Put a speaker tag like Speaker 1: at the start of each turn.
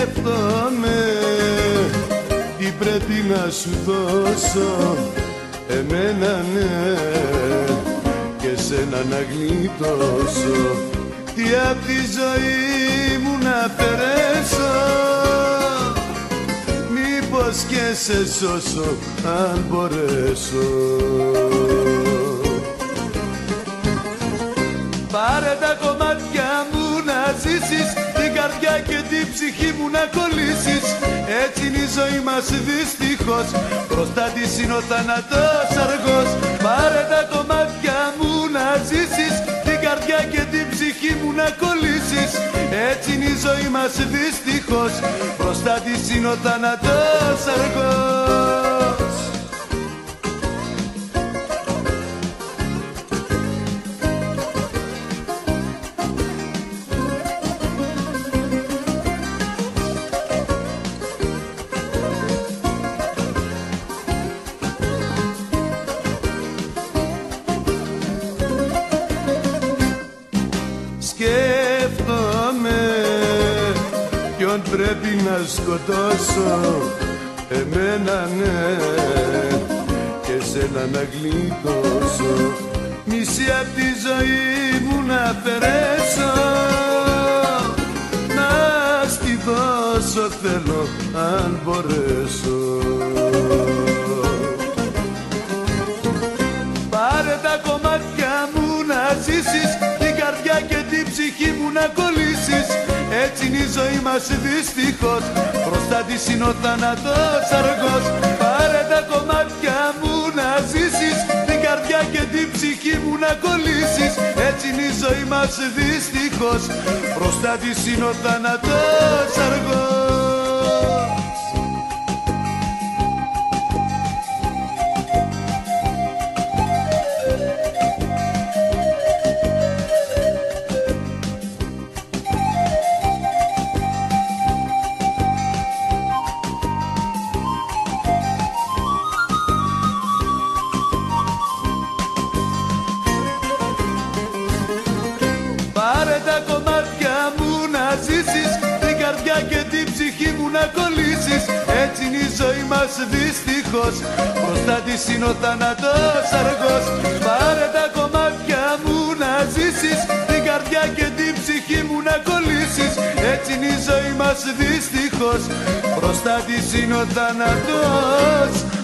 Speaker 1: Σκέφτομαι τι πρέπει να σου δώσω, εμένα ναι, και σένα να γλιτώσω. Τι απ' τη ζωή μου να αφαιρέσω, μήπως και σε σώσω αν μπορέσω. Πάρε τα κομμάτια μου να ζήσεις, την καρδιά και την ψυχή μου να κολλήσεις. Έτσι είναι η ζωή μας δυστυχώς, μπροστά της είναι ο θάνατος αργός. Πάρε τα κομμάτια μου να ζήσεις, την καρδιά και την ψυχή μου να κολλήσεις. Έτσι είναι η ζωή μας δυστυχώς, μπροστά της είναι ο θάνατος αργός. Σκέφτομαι ποιον πρέπει να σκοτώσω, εμένα ναι, και σένα να γλιτώσω. Μισή απ' τη ζωή μου να αφαιρέσω, να στη δώσω θέλω αν μπορέσω. Πάρε τα κομμάτια μου να ζήσεις, την καρδιά και την ψυχή μου να κολλήσεις. Έτσι είναι η ζωή μας δυστυχώς, μπροστά της είναι ο θάνατος αργός. Πάρε τα κομμάτια μου να ζήσεις, την καρδιά και την ψυχή μου να κολλήσεις. Έτσι είναι η ζωή μας δυστυχώς, μπροστά της είναι ο θάνατος αργός. Πάρε τα κομμάτια μου να ζήσεις, την καρδιά και την ψυχή μου να κολλήσεις. Έτσι είναι η ζωή μας δυστυχώς, μπροστά της είναι ο θάνατος αργός. Πάρε τα κομμάτια μου να ζήσεις, την καρδιά και την ψυχή μου να κολλήσεις. Έτσι είναι η ζωή μας δυστυχώς, μπροστά της είναι ο θάνατος